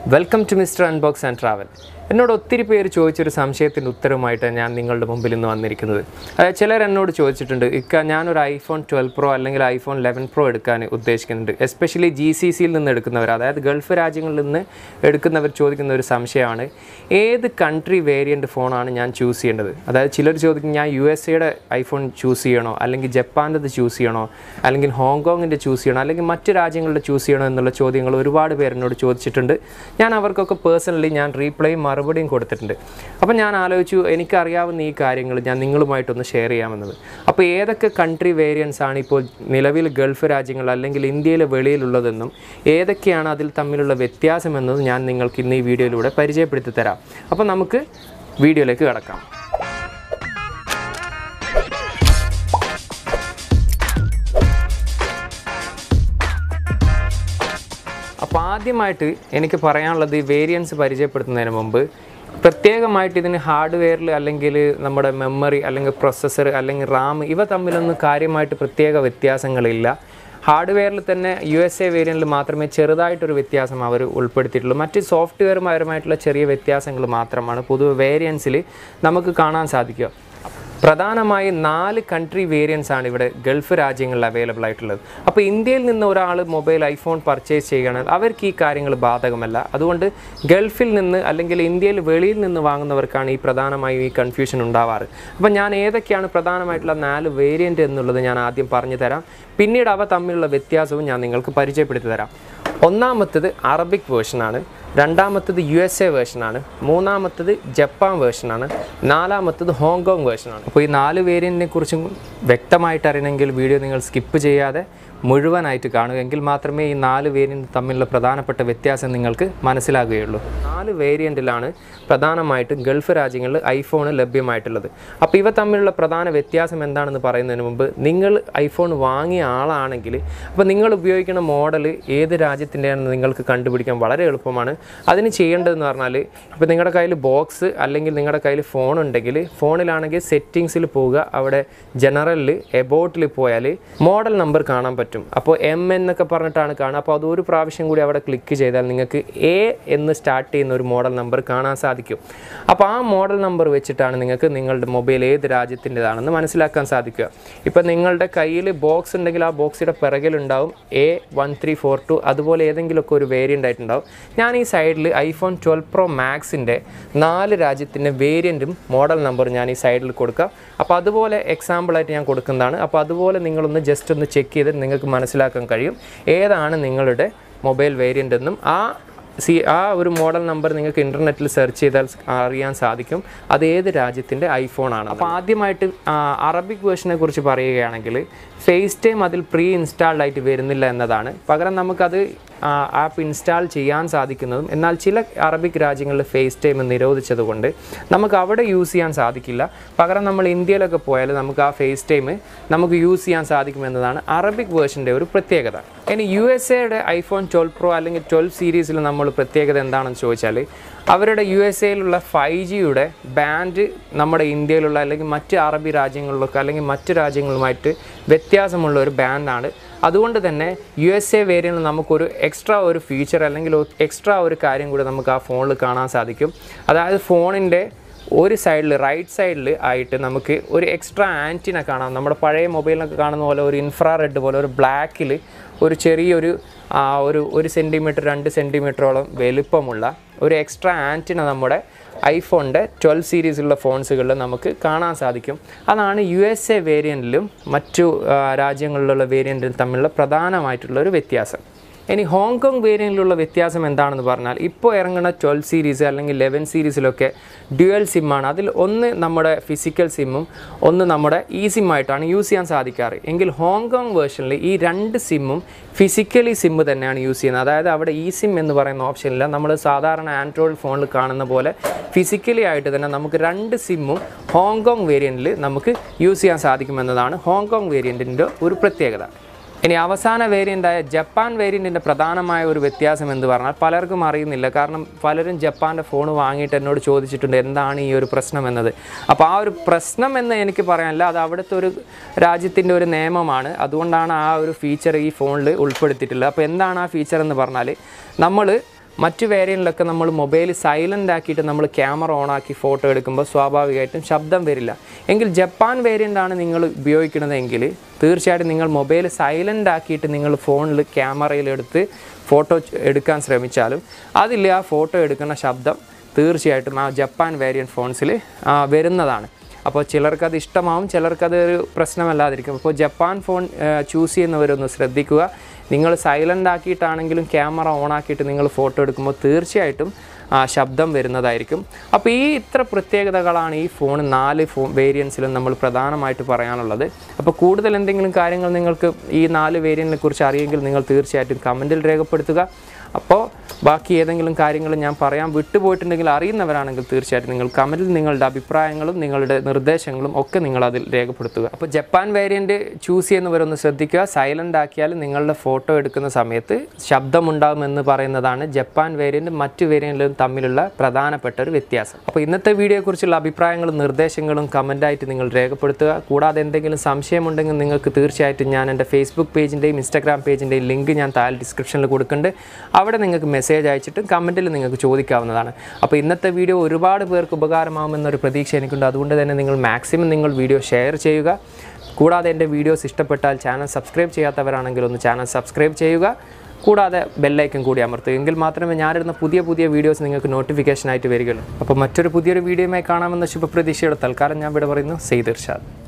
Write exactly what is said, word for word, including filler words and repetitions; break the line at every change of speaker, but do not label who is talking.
Welcome to Mister Unbox and Travel. എന്നോട് ഒത്തിരി പേര് ചോദിച്ചൊരു സംശയത്തിൻ്റെ ഉത്തരവുമായിട്ട് ഞാൻ നിങ്ങളുടെ മുമ്പിൽ ഇന്ന് വന്നിരിക്കുന്നത്. ചിലർ എന്നോട് ചോദിച്ചിട്ടുണ്ട്, ഇക്ക ഞാനൊരു ഐഫോൺ ട്വൽവ് പ്രോ അല്ലെങ്കിൽ ഐഫോൺ ലെവൻ പ്രോ എടുക്കാൻ ഉദ്ദേശിക്കുന്നുണ്ട്. എസ്പെഷ്യലി ജി സി സിയിൽ നിന്ന് എടുക്കുന്നവർ, അതായത് ഗൾഫ് രാജ്യങ്ങളിൽ നിന്ന് എടുക്കുന്നവർ ചോദിക്കുന്ന ഒരു സംശയമാണ്, ഏത് കൺട്രി വേരിയൻറ്റ് ഫോണാണ് ഞാൻ ചൂസ് ചെയ്യേണ്ടത്? അതായത് ചിലർ ചോദിക്കും, ഞാൻ യു എസ് എയുടെ ഐഫോൺ ചൂസ് ചെയ്യണോ, അല്ലെങ്കിൽ ജപ്പാൻ്റെത് ചൂസ് ചെയ്യണോ, അല്ലെങ്കിൽ ഹോങ്കോങ്ങിൻ്റെ ചൂസ് ചെയ്യണോ, അല്ലെങ്കിൽ മറ്റ് രാജ്യങ്ങളുടെ ചൂസ് ചെയ്യണോ എന്നുള്ള ചോദ്യങ്ങൾ ഒരുപാട് പേരെന്നോട് ചോദിച്ചിട്ടുണ്ട്. ഞാൻ അവർക്കൊക്കെ പേഴ്സണലി ഞാൻ റീപ്ലൈ മറുപടിയും കൊടുത്തിട്ടുണ്ട്. അപ്പോൾ ഞാൻ ആലോചിച്ചു, എനിക്കറിയാവുന്ന ഈ കാര്യങ്ങൾ ഞാൻ നിങ്ങളുമായിട്ടൊന്ന് ഷെയർ ചെയ്യാമെന്നത്. അപ്പോൾ ഏതൊക്കെ കൺട്രി വേരിയൻസ് ആണ് ഇപ്പോൾ നിലവിൽ ഗൾഫ് രാജ്യങ്ങൾ അല്ലെങ്കിൽ ഇന്ത്യയിലെ വെളിയിലുള്ളതെന്നും ഏതൊക്കെയാണ് അതിൽ തമ്മിലുള്ള വ്യത്യാസമെന്നതും ഞാൻ നിങ്ങൾക്ക് ഇന്ന് ഈ വീഡിയോയിലൂടെ പരിചയപ്പെടുത്തി തരാം. അപ്പോൾ നമുക്ക് വീഡിയോയിലേക്ക് കടക്കാം. അപ്പോൾ ആദ്യമായിട്ട് എനിക്ക് പറയാനുള്ളത്, ഈ വേരിയൻസ് പരിചയപ്പെടുത്തുന്നതിന് മുമ്പ് പ്രത്യേകമായിട്ട് ഇതിന് ഹാർഡ്വെയറിൽ അല്ലെങ്കിൽ നമ്മുടെ മെമ്മറി അല്ലെങ്കിൽ പ്രൊസസ്സർ അല്ലെങ്കിൽ റാം ഇവ തമ്മിലൊന്നും കാര്യമായിട്ട് പ്രത്യേക വ്യത്യാസങ്ങളില്ല. ഹാർഡ്വെയറിൽ തന്നെ യു എസ് എ വേരിയൻറ്റിൽ മാത്രമേ ചെറുതായിട്ടൊരു വ്യത്യാസം അവർ ഉൾപ്പെടുത്തിയിട്ടുള്ളൂ. മറ്റ് സോഫ്റ്റ്വെയറുമായിട്ടുള്ള ചെറിയ വ്യത്യാസങ്ങൾ മാത്രമാണ് പൊതുവെ വേരിയൻസിൽ നമുക്ക് കാണാൻ സാധിക്കുക. പ്രധാനമായും നാല് കൺട്രി വേരിയൻസ് ആണ് ഇവിടെ ഗൾഫ് രാജ്യങ്ങളിൽ അവൈലബിൾ ആയിട്ടുള്ളത്. അപ്പോൾ ഇന്ത്യയിൽ നിന്ന് ഒരാൾ മൊബൈൽ ഐഫോൺ പർച്ചേസ് ചെയ്യുകയാണെങ്കിൽ അവർക്ക് ഈ കാര്യങ്ങൾ ബാധകമല്ല. അതുകൊണ്ട് ഗൾഫിൽ നിന്ന് അല്ലെങ്കിൽ ഇന്ത്യയിൽ വെളിയിൽ നിന്ന് വാങ്ങുന്നവർക്കാണ് ഈ പ്രധാനമായും ഈ കൺഫ്യൂഷൻ ഉണ്ടാവാറ്. അപ്പോൾ ഞാൻ ഏതൊക്കെയാണ് പ്രധാനമായിട്ടുള്ള നാല് വേരിയൻറ്റ് എന്നുള്ളത് ഞാൻ ആദ്യം പറഞ്ഞു തരാം. പിന്നീട് അവ തമ്മിലുള്ള വ്യത്യാസവും ഞാൻ നിങ്ങൾക്ക് പരിചയപ്പെടുത്തി തരാം. ഒന്നാമത്തത് അറബിക് വേർഷനാണ്, രണ്ടാമത്തത് യു എസ് എ വേർഷനാണ്, മൂന്നാമത്തത് ജപ്പാൻ വേർഷനാണ്, നാലാമത്തത് ഹോങ്കോങ് വേർഷനാണ്. അപ്പോൾ ഈ നാല് വേരിയൻറ്റിനെ കുറിച്ചും വ്യക്തമായിട്ട് അറിയണമെങ്കിൽ വീഡിയോ നിങ്ങൾ സ്കിപ്പ് ചെയ്യാതെ മുഴുവനായിട്ട് കാണുക. എങ്കിൽ മാത്രമേ ഈ നാല് വേരിയൻറ്റ് തമ്മിലുള്ള പ്രധാനപ്പെട്ട വ്യത്യാസം നിങ്ങൾക്ക് മനസ്സിലാകുകയുള്ളൂ. നാല് വേരിയൻറ്റിലാണ് പ്രധാനമായിട്ടും ഗൾഫ് രാജ്യങ്ങളിൽ ഐഫോൺ ലഭ്യമായിട്ടുള്ളത്. അപ്പോൾ ഇവ തമ്മിലുള്ള പ്രധാന വ്യത്യാസം എന്താണെന്ന് പറയുന്നതിന് മുമ്പ്, നിങ്ങൾ ഐഫോൺ വാങ്ങിയ ആളാണെങ്കിൽ അപ്പോൾ നിങ്ങൾ ഉപയോഗിക്കുന്ന മോഡൽ ഏത് രാജ്യത്തിൻ്റെയാണെന്ന് നിങ്ങൾക്ക് കണ്ടുപിടിക്കാൻ വളരെ എളുപ്പമാണ്. അതിന് ചെയ്യേണ്ടതെന്ന് പറഞ്ഞാൽ, ഇപ്പോൾ നിങ്ങളുടെ കയ്യിൽ ബോക്സ് അല്ലെങ്കിൽ നിങ്ങളുടെ കയ്യിൽ ഫോൺ ഉണ്ടെങ്കിൽ ഫോണിലാണെങ്കിൽ സെറ്റിങ്സിൽ പോവുക, അവിടെ ജനറലിൽ എബോട്ടിൽ പോയാൽ മോഡൽ നമ്പർ കാണാൻ പറ്റും. അപ്പോൾ എം എന്നൊക്കെ പറഞ്ഞിട്ടാണ് കാണുക. അപ്പോൾ അതൊരു പ്രാവശ്യം കൂടി അവിടെ ക്ലിക്ക് ചെയ്താൽ നിങ്ങൾക്ക് എ എന്ന് സ്റ്റാർട്ട് ചെയ്യുന്ന ഒരു മോഡൽ നമ്പർ കാണാൻ സാധിക്കും. അപ്പോൾ ആ മോഡൽ നമ്പർ വെച്ചിട്ടാണ് നിങ്ങൾക്ക് നിങ്ങളുടെ മൊബൈൽ ഏത് രാജ്യത്തിൻ്റെതാണെന്ന് മനസ്സിലാക്കാൻ സാധിക്കുക. ഇപ്പോൾ നിങ്ങളുടെ കയ്യിൽ ബോക്സ് ഉണ്ടെങ്കിൽ ആ ബോക്സിൻ്റെ പിറകിലുണ്ടാവും A one three four two, അതുപോലെ ഏതെങ്കിലുമൊക്കെ ഒരു വേരിയൻ്റ് ആയിട്ടുണ്ടാവും. ഞാൻ ഈ സൈഡിൽ ഐഫോൺ ട്വൽവ് പ്രോ മാക്സിൻ്റെ നാല് രാജ്യത്തിൻ്റെ വേരിയൻറ്റും മോഡൽ നമ്പറും ഞാൻ ഈ സൈഡിൽ കൊടുക്കാം. അപ്പോൾ അതുപോലെ എക്സാമ്പിളായിട്ട് ഞാൻ കൊടുക്കുന്നതാണ്. അപ്പോൾ അതുപോലെ നിങ്ങളൊന്ന് ജസ്റ്റ് ഒന്ന് ചെക്ക് ചെയ്തിട്ട് നിങ്ങൾക്ക് മനസ്സിലാക്കാൻ കഴിയും ഏതാണ് നിങ്ങളുടെ മൊബൈൽ വേരിയൻ്റ് എന്നും. ആ സി ആ ഒരു മോഡൽ നമ്പർ നിങ്ങൾക്ക് ഇൻ്റർനെറ്റിൽ സെർച്ച് ചെയ്താൽ അറിയാൻ സാധിക്കും അത് ഏത് രാജ്യത്തിൻ്റെ ഐഫോണാണ്. അപ്പോൾ ആദ്യമായിട്ട് അറബിക് വേർഷനെ കുറിച്ച് പറയുകയാണെങ്കിൽ, ഫേസ് ടൈം അതിൽ പ്രീ ഇൻസ്റ്റാൾഡ് ആയിട്ട് വരുന്നില്ല എന്നതാണ്. പകരം നമുക്കത് ആപ്പ് ഇൻസ്റ്റാൾ ചെയ്യാൻ സാധിക്കുന്നതും, എന്നാൽ ചില അറബിക് രാജ്യങ്ങളിൽ ഫേസ് ടൈം നിരോധിച്ചതുകൊണ്ട് നമുക്ക് അവിടെ യൂസ് ചെയ്യാൻ സാധിക്കില്ല. പകരം നമ്മൾ ഇന്ത്യയിലൊക്കെ പോയാൽ നമുക്ക് ആ ഫേസ് ടൈം നമുക്ക് യൂസ് ചെയ്യാൻ സാധിക്കുമെന്നതാണ് അറബിക് വേർഷൻ്റെ ഒരു പ്രത്യേകത. ഇനി യു എസ് എയുടെ ഐഫോൺ ട്വൽവ് പ്രോ അല്ലെങ്കിൽ ട്വൽവ് സീരീസിൽ നമ്മൾ പ്രത്യേകത എന്താണെന്ന് ചോദിച്ചാൽ, അവരുടെ യു എസ് എയിലുള്ള ഫൈവ് ജിയുടെ ബാൻഡ് നമ്മുടെ ഇന്ത്യയിലുള്ള അല്ലെങ്കിൽ മറ്റ് അറബി രാജ്യങ്ങളിലൊക്കെ അല്ലെങ്കിൽ മറ്റ് രാജ്യങ്ങളുമായിട്ട് വ്യത്യാസമുള്ള ഒരു ബാൻഡാണ്. അതുകൊണ്ട് തന്നെ യു എസ് എ വേരിയൻറ്റിൽ നമുക്കൊരു എക്സ്ട്രാ ഒരു ഫീച്ചർ അല്ലെങ്കിൽ എക്സ്ട്രാ ഒരു കാര്യം കൂടി നമുക്ക് ആ ഫോണിൽ കാണാൻ സാധിക്കും. അതായത് ഫോണിൻ്റെ ഒരു സൈഡിൽ റൈറ്റ് സൈഡിൽ ആയിട്ട് നമുക്ക് ഒരു എക്സ്ട്രാ ആൻറ്റിന കാണാം. നമ്മുടെ പഴയ മൊബൈലിനൊക്കെ കാണുന്ന പോലെ ഒരു ഇൻഫ്രാറെഡ് പോലെ ഒരു ബ്ലാക്കിൽ ഒരു ചെറിയൊരു ഒരു ഒരു സെൻറ്റിമീറ്റർ രണ്ട് സെൻറ്റിമീറ്ററോളം വലുപ്പമുള്ള ഒരു എക്സ്ട്രാ ആൻറ്റിന നമ്മുടെ ഐഫോണിൻ്റെ ട്വൽവ് സീരീസിലുള്ള ഫോൺസുകളിൽ നമുക്ക് കാണാൻ സാധിക്കും. അതാണ് യു എസ് എ വേരിയൻറ്റിലും മറ്റു രാജ്യങ്ങളിലുള്ള വേരിയൻറ്റിലും തമ്മിലുള്ള പ്രധാനമായിട്ടുള്ള ഒരു വ്യത്യാസം. ഇനി ഹോങ്കോങ് വേരിയൻറ്റിലുള്ള വ്യത്യാസം എന്താണെന്ന് പറഞ്ഞാൽ, ഇപ്പോൾ ഇറങ്ങുന്ന ട്വൽവ് സീരീസ് അല്ലെങ്കിൽ ലെവൻ സീരീസിലൊക്കെ ഡ്യുവൽ സിമ്മാണ്. അതിൽ ഒന്ന് നമ്മുടെ ഫിസിക്കൽ സിമ്മും ഒന്ന് നമ്മുടെ ഇ സിമ്മായിട്ടാണ് യൂസ് ചെയ്യാൻ സാധിക്കാറ്. എങ്കിൽ ഹോങ്കോങ് വേർഷനിൽ ഈ രണ്ട് സിമ്മും ഫിസിക്കലി സിമ്മ് തന്നെയാണ് യൂസ് ചെയ്യുന്നത്. അതായത് അവിടെ ഇ സിം എന്ന് പറയുന്ന ഓപ്ഷനില്ല. നമ്മൾ സാധാരണ ആൻഡ്രോയിഡ് ഫോണിൽ കാണുന്ന പോലെ ഫിസിക്കലി ആയിട്ട് തന്നെ നമുക്ക് രണ്ട് സിമ്മും ഹോങ്കോങ് വേരിയൻറ്റിൽ നമുക്ക് യൂസ് ചെയ്യാൻ സാധിക്കുമെന്നതാണ് ഹോങ്കോങ് വേരിയൻറ്റിൻ്റെ ഒരു പ്രത്യേകത. ഇനി അവസാന വേരിയൻ്റായ ജപ്പാൻ വേരിയൻറ്റിൻ്റെ പ്രധാനമായ ഒരു വ്യത്യാസം എന്ന് പറഞ്ഞാൽ പലർക്കും അറിയുന്നില്ല. കാരണം പലരും ജപ്പാൻ്റെ ഫോൺ വാങ്ങിയിട്ട് എന്നോട് ചോദിച്ചിട്ടുണ്ട് എന്താണ് ഈ ഒരു പ്രശ്നം എന്നത്. അപ്പോൾ ആ ഒരു പ്രശ്നം എന്ന് എനിക്ക് പറയാനില്ല, അത് അവിടുത്തെ ഒരു രാജ്യത്തിൻ്റെ ഒരു നിയമമാണ്. അതുകൊണ്ടാണ് ആ ഒരു ഫീച്ചർ ഈ ഫോണിൽ ഉൾപ്പെടുത്തിയിട്ടുള്ളത്. അപ്പോൾ എന്താണ് ആ ഫീച്ചർ എന്ന് പറഞ്ഞാൽ, നമ്മൾ മറ്റ് വേരിയൻറ്റിലൊക്കെ നമ്മൾ മൊബൈൽ സൈലൻ്റ് ആക്കിയിട്ട് നമ്മൾ ക്യാമറ ഓണാക്കി ഫോട്ടോ എടുക്കുമ്പോൾ സ്വാഭാവികമായിട്ടും ശബ്ദം വരില്ല. എങ്കിൽ ജപ്പാൻ വേരിയൻ്റാണ് നിങ്ങൾ ഉപയോഗിക്കുന്നതെങ്കിൽ തീർച്ചയായിട്ടും നിങ്ങൾ മൊബൈൽ സൈലൻ്റ് ആക്കിയിട്ട് നിങ്ങൾ ഫോണിൽ ക്യാമറയിലെടുത്ത് ഫോട്ടോ എടുക്കാൻ ശ്രമിച്ചാലും അതിൽ ആ ഫോട്ടോ എടുക്കുന്ന ശബ്ദം തീർച്ചയായിട്ടും ആ ജപ്പാൻ വേരിയൻറ്റ് ഫോൺസിൽ വരുന്നതാണ്. അപ്പോൾ ചിലർക്കത് ഇഷ്ടമാവും, ചിലർക്കത് ഒരു പ്രശ്നമല്ലാതിരിക്കും. അപ്പോൾ ജപ്പാൻ ഫോൺ ചൂസ് ചെയ്യുന്നവരൊന്ന് ശ്രദ്ധിക്കുക. നിങ്ങൾ സൈലൻ്റ് ആക്കിയിട്ടാണെങ്കിലും ക്യാമറ ഓൺ ആക്കിയിട്ട് നിങ്ങൾ ഫോട്ടോ എടുക്കുമ്പോൾ തീർച്ചയായിട്ടും ശബ്ദം വരുന്നതായിരിക്കും. അപ്പോൾ ഈ ഇത്ര പ്രത്യേകതകളാണ് ഈ ഫോൺ നാല് ഫോൺ വേരിയൻസിലും നമ്മൾ പ്രധാനമായിട്ട് പറയാനുള്ളത്. അപ്പോൾ കൂടുതൽ എന്തെങ്കിലും കാര്യങ്ങൾ നിങ്ങൾക്ക് ഈ നാല് വേരിയൻറ്റിനെ കുറിച്ച് അറിയെങ്കിൽ നിങ്ങൾ തീർച്ചയായിട്ടും കമൻറ്റിൽ രേഖപ്പെടുത്തുക. അപ്പോൾ ബാക്കി ഏതെങ്കിലും കാര്യങ്ങൾ ഞാൻ പറയാൻ വിട്ടുപോയിട്ടുണ്ടെങ്കിൽ അറിയുന്നവരാണെങ്കിൽ തീർച്ചയായിട്ടും നിങ്ങൾ കമൻറ്റിൽ നിങ്ങളുടെ അഭിപ്രായങ്ങളും നിങ്ങളുടെ നിർദ്ദേശങ്ങളും ഒക്കെ നിങ്ങൾ അതിൽ രേഖപ്പെടുത്തുക. അപ്പോൾ ജപ്പാൻ വേരിയൻറ്റ് ചൂസ് ചെയ്യുന്നവരൊന്ന് ശ്രദ്ധിക്കുക. സൈലൻ്റ് ആക്കിയാൽ നിങ്ങളുടെ ഫോട്ടോ എടുക്കുന്ന സമയത്ത് ശബ്ദമുണ്ടാകുമെന്ന് പറയുന്നതാണ് ജപ്പാൻ വേരിയൻറ്റ് മറ്റ് വേരിയൻറ്റിലും തമ്മിലുള്ള പ്രധാനപ്പെട്ട ഒരു വ്യത്യാസം. അപ്പോൾ ഇന്നത്തെ വീഡിയോയെക്കുറിച്ചുള്ള അഭിപ്രായങ്ങളും നിർദ്ദേശങ്ങളും കമൻറ്റായിട്ട് നിങ്ങൾ രേഖപ്പെടുത്തുക. കൂടാതെ എന്തെങ്കിലും സംശയമുണ്ടെങ്കിൽ നിങ്ങൾക്ക് തീർച്ചയായിട്ടും ഞാൻ എൻ്റെ ഫേസ്ബുക്ക് പേജിൻ്റെയും ഇൻസ്റ്റാഗ്രാം പേജിൻ്റെയും ലിങ്ക് ഞാൻ താഴെ ഡിസ്ക്രിപ്ഷനിൽ കൊടുക്കുന്നുണ്ട്. അവിടെ നിങ്ങൾക്ക് മെസ്സേജ് അയച്ചിട്ട് കമൻറ്റിൽ നിങ്ങൾക്ക് ചോദിക്കാവുന്നതാണ്. അപ്പോൾ ഇന്നത്തെ വീഡിയോ ഒരുപാട് പേർക്ക് ഉപകാരമാകുമെന്നൊരു പ്രതീക്ഷ എനിക്കുണ്ട്. അതുകൊണ്ട് തന്നെ നിങ്ങൾ മാക്സിമം നിങ്ങൾ വീഡിയോ ഷെയർ ചെയ്യുക. കൂടാതെ എൻ്റെ വീഡിയോസ് ഇഷ്ടപ്പെട്ടാൽ ചാനൽ സബ്സ്ക്രൈബ് ചെയ്യാത്തവരാണെങ്കിൽ ഒന്ന് ചാനൽ സബ്സ്ക്രൈബ് ചെയ്യുക. കൂടാതെ ബെല്ലൈക്കൻ കൂടി അമർത്തുക. എങ്കിൽ മാത്രമേ ഞാനിടുന്ന പുതിയ പുതിയ വീഡിയോസ് നിങ്ങൾക്ക് നോട്ടിഫിക്കേഷനായിട്ട് വരികയുള്ളൂ. അപ്പോൾ മറ്റൊരു പുതിയൊരു വീഡിയോയുമായി കാണാമെന്ന ശുഭപ്രതീക്ഷയുടെ തൽക്കാലം ഞാൻ ഇവിടെ പറയുന്നു. സെയ്ദ് ഇർഷാദ്.